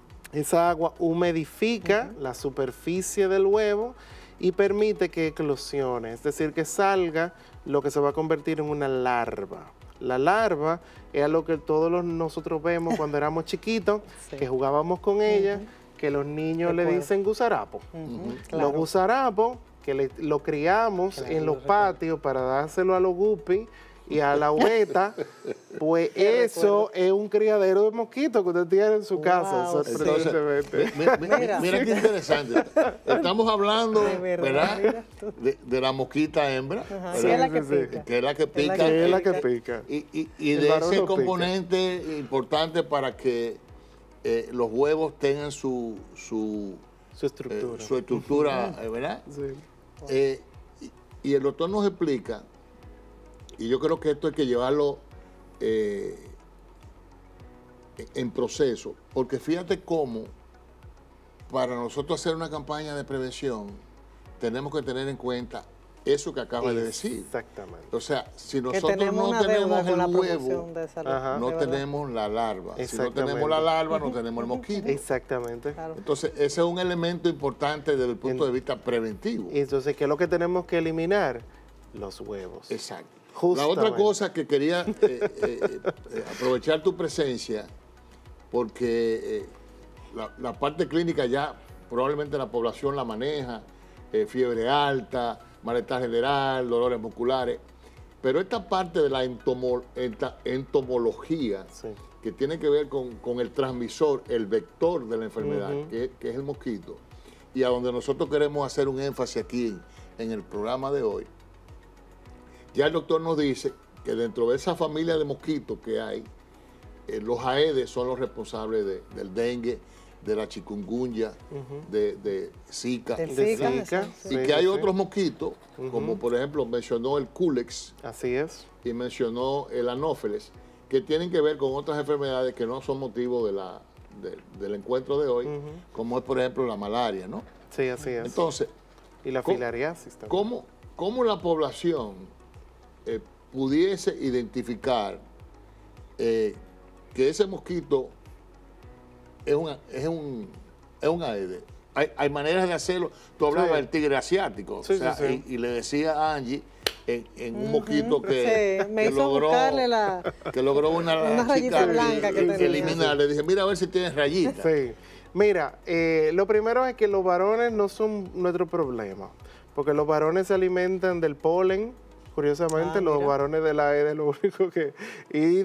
esa agua humidifica la superficie del huevo y permite que eclosione, es decir, que salga lo que se va a convertir en una larva. La larva es lo que todos nosotros vemos cuando éramos chiquitos, que jugábamos con ella, que los niños le dicen gusarapo. Los gusarapos, que lo criamos en los patios para dárselo a los guppies y a la oveta, pues eso es un criadero de mosquitos que usted tiene en su casa, sorprendentemente. Mira qué interesante. Estamos hablando, verdad, ¿verdad? De la mosquita hembra, Sí, es la que pica. que es la que pica. Que es la que pica. Y El de varón ese no pica. componente importante para que los huevos tengan su estructura, ¿verdad? Sí. Y el doctor nos explica, y yo creo que esto hay que llevarlo en proceso, porque fíjate cómo para nosotros hacer una campaña de prevención tenemos que tener en cuenta eso que acaba de decir. Exactamente. O sea, si que nosotros tenemos no una deuda tenemos con la el huevo, promoción de salud, Ajá. no de verdad. tenemos la larva. Si no Exactamente. tenemos la larva, no tenemos el mosquito. Exactamente. Claro. Entonces, ese es un elemento importante desde el punto de vista preventivo. Entonces, ¿qué es lo que tenemos que eliminar? Los huevos. Exacto. Justamente. La otra cosa que quería aprovechar tu presencia, porque la parte clínica ya probablemente la población la maneja, fiebre alta, malestar general, dolores musculares, pero esta parte de la entomología, Sí. que tiene que ver con el transmisor, el vector de la enfermedad, que es el mosquito, y a donde nosotros queremos hacer un énfasis aquí en el programa de hoy. Ya el doctor nos dice que dentro de esa familia de mosquitos que hay, los aedes son los responsables del dengue, de la chikungunya, de Zika, Del De Zika, Zika. sí. y que hay otros mosquitos, como por ejemplo mencionó el Culex Así es. y mencionó el Anófeles, que tienen que ver con otras enfermedades que no son motivo del encuentro de hoy, como es por ejemplo la malaria, ¿no? Sí, así es. Entonces, Y la ¿cómo- filariasis también. ¿cómo la población pudiese identificar que ese mosquito es un aede? Hay maneras de hacerlo. Tú hablabas Sí. del tigre asiático, Sí, o sea, sí. Y le decía a Angie en un mosquito que, Sí, me que hizo logró, buscarle la... que logró una rayita chica blanca que tenía. eliminar. Le dije, mira a ver si tienes rayitas. Sí. Mira, lo primero es que los varones no son nuestro problema, porque los varones se alimentan del polen, curiosamente, los mira. varones de la EDE, lo único que... y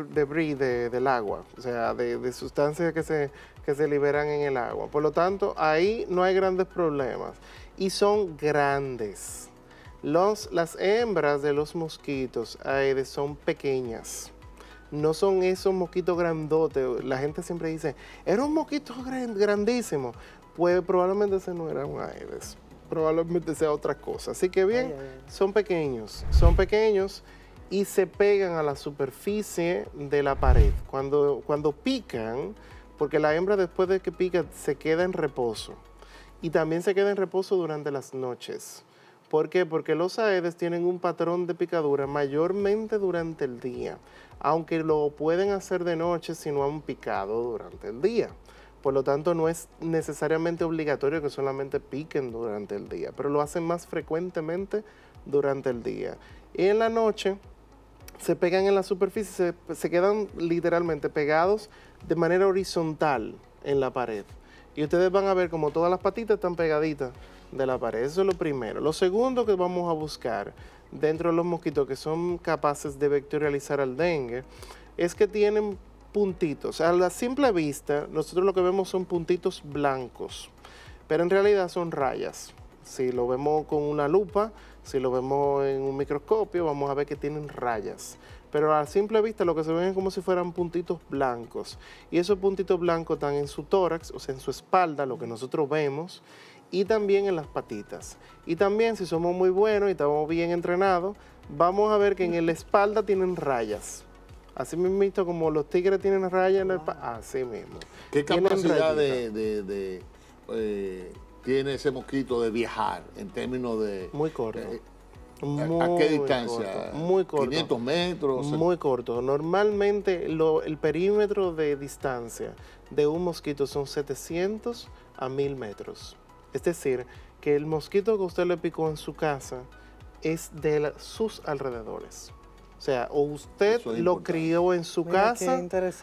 del agua, o sea, de sustancias que se liberan en el agua. Por lo tanto, ahí no hay grandes problemas. Y son grandes. Las hembras de los mosquitos Aedes son pequeñas. no son esos mosquitos grandotes. La gente siempre dice, era un mosquito grandísimo. Pues probablemente ese no era un Aedes, probablemente sea otra cosa. Así que bien, son pequeños y se pegan a la superficie de la pared. Cuando pican, porque la hembra después de que pica se queda en reposo. Y también se queda en reposo durante las noches. ¿Por qué? Porque los Aedes tienen un patrón de picadura mayormente durante el día, aunque lo pueden hacer de noche si no han picado durante el día. Por lo tanto, no es necesariamente obligatorio que solamente piquen durante el día, pero lo hacen más frecuentemente durante el día. Y en la noche se pegan en la superficie, se quedan literalmente pegados de manera horizontal en la pared. Y ustedes van a ver como todas las patitas están pegaditas de la pared. Eso es lo primero. Lo segundo que vamos a buscar dentro de los mosquitos que son capaces de vectorializar al dengue es que tienen puntitos. A la simple vista, nosotros lo que vemos son puntitos blancos, pero en realidad son rayas. Si lo vemos con una lupa, si lo vemos en un microscopio, vamos a ver que tienen rayas. Pero a simple vista lo que se ven es como si fueran puntitos blancos. Y esos puntitos blancos están en su tórax, o sea, en su espalda, lo que nosotros vemos, y también en las patitas. Y también, si somos muy buenos y estamos bien entrenados, vamos a ver que en la espalda tienen rayas. Así mismo como los tigres tienen rayas en la espalda, así mismo. ¿Qué capacidad tiene ese mosquito de viajar en términos de... Muy corto. ¿A qué distancia? Muy corto. 500 metros. Muy corto. Normalmente el perímetro de distancia de un mosquito son 700 a 1000 metros. Es decir, que el mosquito que usted le picó en su casa es de sus alrededores. O sea, o usted lo crió en su casa,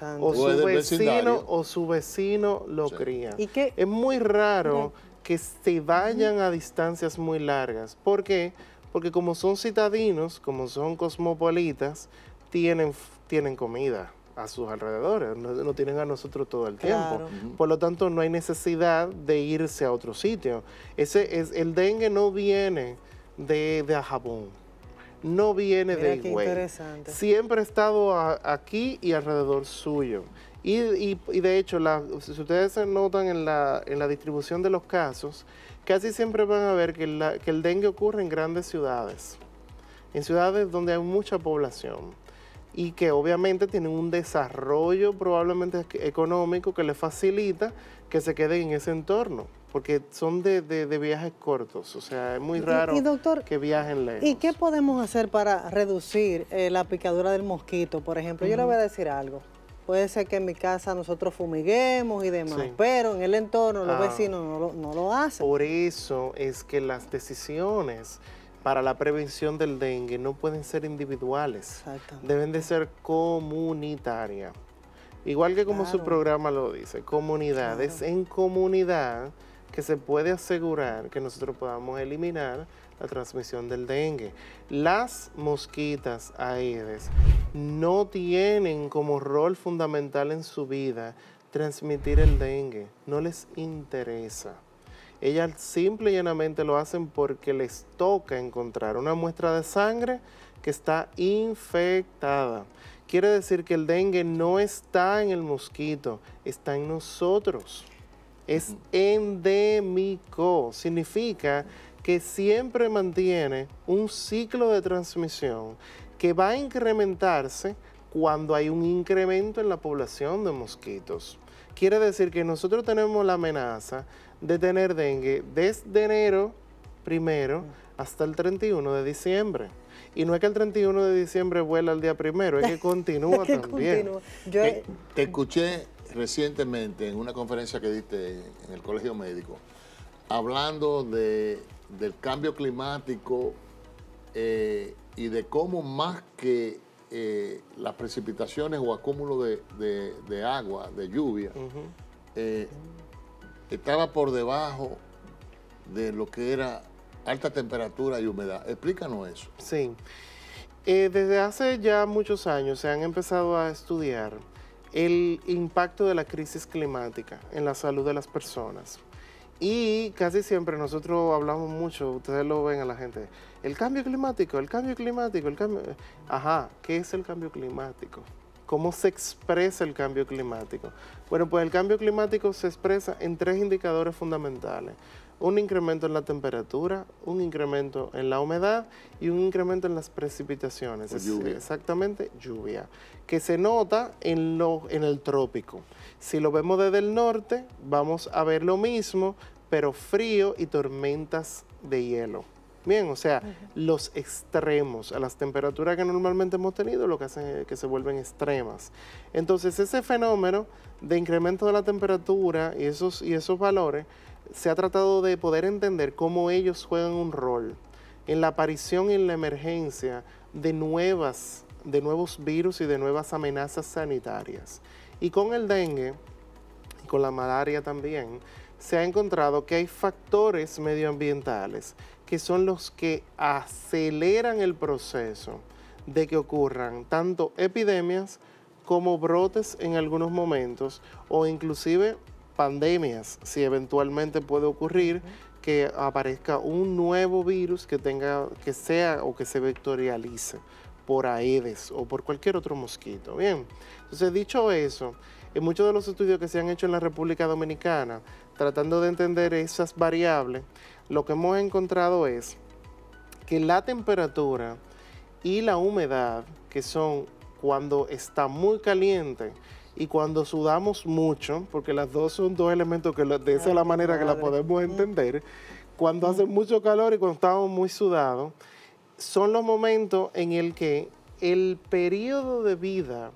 o su vecino lo cría. ¿Y qué? Es muy raro que se vayan a distancias muy largas. ¿Por qué? Porque como son citadinos, como son cosmopolitas, tienen comida a sus alrededores, no tienen a nosotros todo el tiempo. Claro. Por lo tanto, no hay necesidad de irse a otro sitio. El dengue no viene de Ajabón, no viene de Higüey. Siempre ha estado aquí y alrededor suyo. Y de hecho, si ustedes se notan en la distribución de los casos, casi siempre van a ver que el dengue ocurre en grandes ciudades, en ciudades donde hay mucha población y que obviamente tienen un desarrollo probablemente económico que les facilita que se queden en ese entorno, porque son de viajes cortos, o sea, es muy raro doctor, que viajen lejos. ¿Y qué podemos hacer para reducir la picadura del mosquito? Por ejemplo, yo le voy a decir algo. Puede ser que en mi casa nosotros fumiguemos y demás, pero en el entorno los vecinos no lo hacen. Por eso es que las decisiones para la prevención del dengue no pueden ser individuales, deben de ser comunitarias. Igual que como su programa lo dice, comunidad. Es en comunidad que se puede asegurar que nosotros podamos eliminar la transmisión del dengue. Las mosquitas Aedes no tienen como rol fundamental en su vida transmitir el dengue, no les interesa. Ellas simple y llanamente lo hacen porque les toca encontrar una muestra de sangre que está infectada. Quiere decir que el dengue no está en el mosquito, está en nosotros. Es endémico, significa que siempre mantiene un ciclo de transmisión que va a incrementarse cuando hay un incremento en la población de mosquitos. Quiere decir que nosotros tenemos la amenaza de tener dengue desde enero 1 hasta el 31 de diciembre. Y no es que el 31 de diciembre vuela al día 1, es que continúa también. Te escuché recientemente en una conferencia que diste en el Colegio Médico, hablando del cambio climático y de cómo más que las precipitaciones o acúmulo de agua, de lluvia, estaba por debajo de lo que era alta temperatura y humedad. Explícanos eso. Sí. Desde hace ya muchos años se han empezado a estudiar el impacto de la crisis climática en la salud de las personas. Y casi siempre nosotros hablamos mucho, ustedes lo ven a la gente, el cambio climático, el cambio climático, el cambio... Ajá, ¿qué es el cambio climático? ¿Cómo se expresa el cambio climático? Bueno, pues el cambio climático se expresa en 3 indicadores fundamentales. Un incremento en la temperatura, un incremento en la humedad y un incremento en las precipitaciones. Lluvia. Exactamente, lluvia, que se nota en el trópico. Si lo vemos desde el norte, vamos a ver lo mismo, pero frío y tormentas de hielo. Bien, o sea, los extremos a las temperaturas que normalmente hemos tenido, lo que hacen es que se vuelven extremas. Entonces, ese fenómeno de incremento de la temperatura y esos valores, se ha tratado de poder entender cómo ellos juegan un rol en la aparición y en la emergencia de nuevos virus y de nuevas amenazas sanitarias. Y con el dengue y con la malaria también, se ha encontrado que hay factores medioambientales que son los que aceleran el proceso de que ocurran tanto epidemias como brotes en algunos momentos o inclusive pandemias, si eventualmente puede ocurrir que aparezca un nuevo virus que sea o que se vectorialice por Aedes o por cualquier otro mosquito. Bien, entonces dicho eso, en muchos de los estudios que se han hecho en la República Dominicana, tratando de entender esas variables, lo que hemos encontrado es que la temperatura y la humedad, que son cuando está muy caliente y cuando sudamos mucho, porque las dos son dos elementos que de esa es la manera que la podemos entender, cuando hace mucho calor y cuando estamos muy sudados, son los momentos en el que el periodo de vida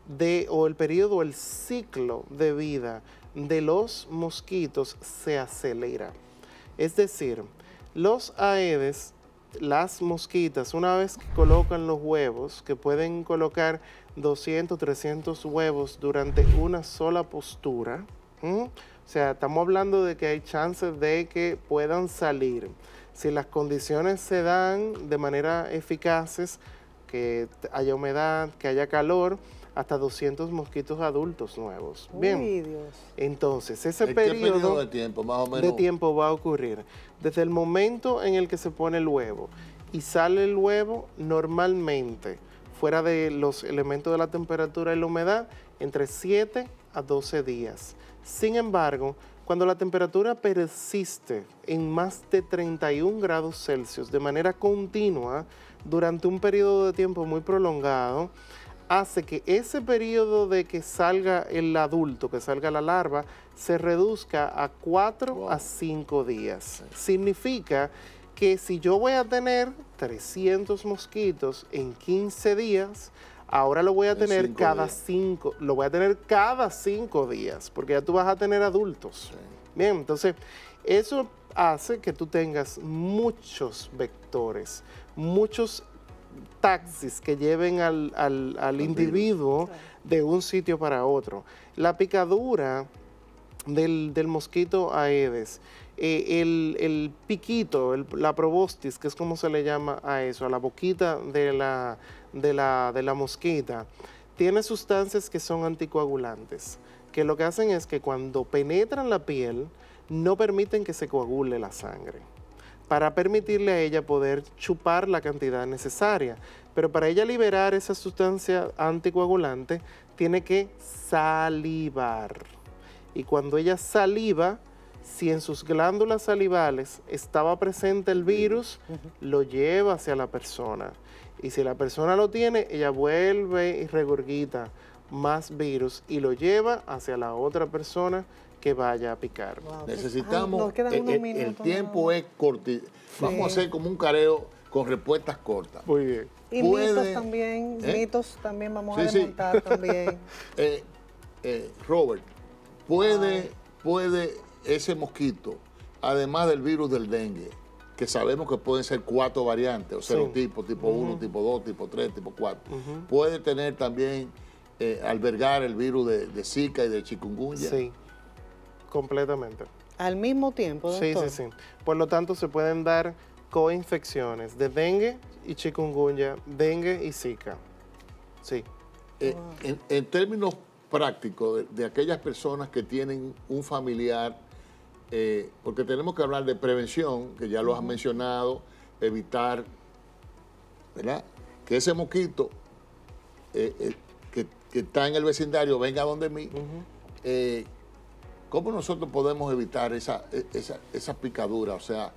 el ciclo de vida de los mosquitos se acelera. Es decir, los Aedes, las mosquitas, una vez que colocan los huevos, que pueden colocar 200, 300 huevos durante una sola postura, o sea, estamos hablando de que hay chances de que puedan salir. Si las condiciones se dan de manera eficaces, que haya humedad, que haya calor, hasta 200 mosquitos adultos nuevos. Bien, Uy, Dios. Entonces ese ¿Qué periodo de tiempo, más o menos? de tiempo va a ocurrir desde el momento en el que se pone el huevo y sale el huevo, normalmente, fuera de los elementos de la temperatura y la humedad, entre 7 a 12 días. Sin embargo, cuando la temperatura persiste en más de 31 grados Celsius de manera continua durante un periodo de tiempo muy prolongado, hace que ese periodo de que salga el adulto, que salga la larva, se reduzca a 4 a 5 días. Significa que si yo voy a tener 300 mosquitos en 15 días, ahora lo voy a tener cada 5 días, porque ya tú vas a tener adultos. Sí. Bien, entonces, eso hace que tú tengas muchos vectores, muchos taxis que lleven al individuo de un sitio para otro. La picadura del mosquito Aedes, el piquito, la proboscis, que es como se le llama a eso, a la boquita de la mosquita, tiene sustancias que son anticoagulantes, que lo que hacen es que cuando penetran la piel, no permiten que se coagule la sangre, para permitirle a ella poder chupar la cantidad necesaria. Pero para ella liberar esa sustancia anticoagulante, tiene que salivar. Y cuando ella saliva, si en sus glándulas salivales estaba presente el virus, lo lleva hacia la persona. Y si la persona lo tiene, ella vuelve y regurgita más virus y lo lleva hacia la otra persona que vaya a picar. Wow. Necesitamos, el tiempo es cortito. Sí. Vamos a hacer como un careo con respuestas cortas. Muy bien. Y mitos también vamos a desmontar también. Robert, ¿puede ese mosquito, además del virus del dengue, que sabemos que pueden ser 4 variantes, o serotipos, tipo 1, tipo 2, tipo 3, tipo 4, puede tener también, albergar el virus de Zika y de chikungunya? Sí. Completamente. ¿Al mismo tiempo, doctor? Sí. Por lo tanto, se pueden dar coinfecciones de dengue y chikungunya, dengue y Zika. Sí. En términos prácticos, de aquellas personas que tienen un familiar, porque tenemos que hablar de prevención, que ya lo has mencionado, evitar, ¿verdad?, que ese mosquito que está en el vecindario venga donde mí, ¿cómo nosotros podemos evitar esa picadura? O sea,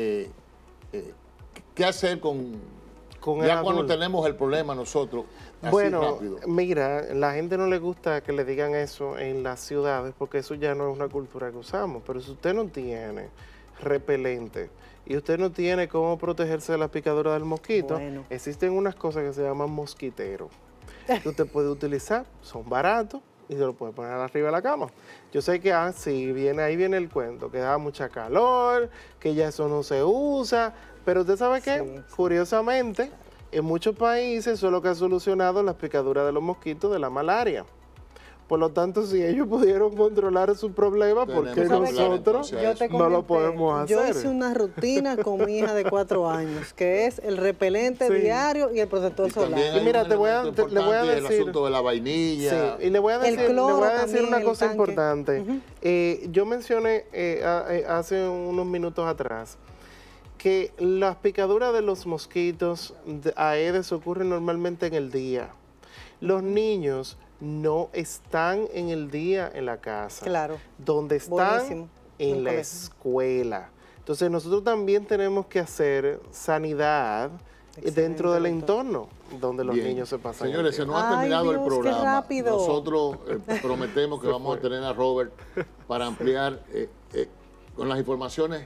¿qué hacer ya cuando tenemos el problema nosotros? Así bueno, rápido. Mira, la gente no le gusta que le digan eso en las ciudades porque eso ya no es una cultura que usamos. Pero si usted no tiene repelente y usted no tiene cómo protegerse de la picadura del mosquito, existen unas cosas que se llaman mosquiteros que usted puede utilizar, son baratos y se lo puede poner arriba de la cama. Yo sé que ahí viene el cuento, que da mucha calor, que ya eso no se usa, pero usted sabe que, curiosamente, en muchos países eso es lo que ha solucionado las picaduras de los mosquitos de la malaria. Por lo tanto, si ellos pudieron controlar su problema, ¿por qué nosotros no lo podemos hacer? Yo hice una rutina con mi hija de 4 años, que es el repelente diario y el protector solar. Y mira, le voy a decir el asunto de la vainilla. Sí, y le voy a decir una cosa importante. Yo mencioné hace unos minutos atrás que las picaduras de los mosquitos Aedes ocurren normalmente en el día. Los niños no están en el día en la casa. Claro. Donde están en la escuela. Entonces nosotros también tenemos que hacer sanidad dentro del entorno donde los niños se pasan. Señores, se nos ha terminado el programa. Qué rápido. Nosotros prometemos que vamos a tener a Robert para ampliar con las informaciones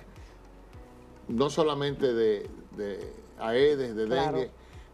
no solamente de Aedes, de dengue,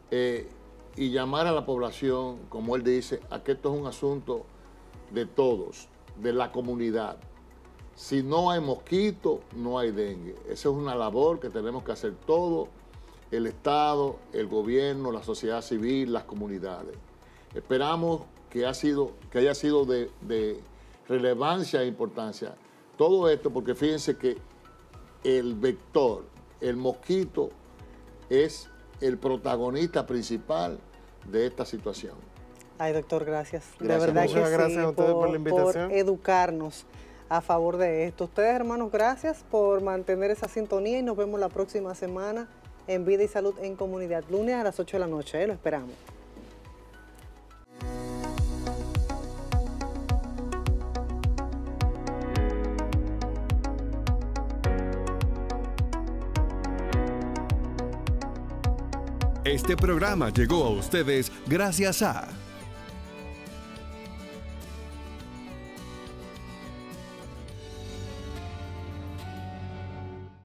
y llamar a la población, como él dice, a que esto es un asunto de todos, de la comunidad. Si no hay mosquito, no hay dengue. Esa es una labor que tenemos que hacer todos, el Estado, el gobierno, la sociedad civil, las comunidades. Esperamos que haya sido de relevancia e importancia todo esto, porque fíjense que el vector, el mosquito, es el protagonista principal de esta situación. Ay, doctor, gracias. De Gracias. verdad Muchas que gracias a ustedes por la invitación. Por educarnos a favor de esto. Ustedes, hermanos, gracias por mantener esa sintonía y nos vemos la próxima semana en Vida y Salud en Comunidad, lunes a las 8 de la noche. Lo esperamos. Este programa llegó a ustedes gracias a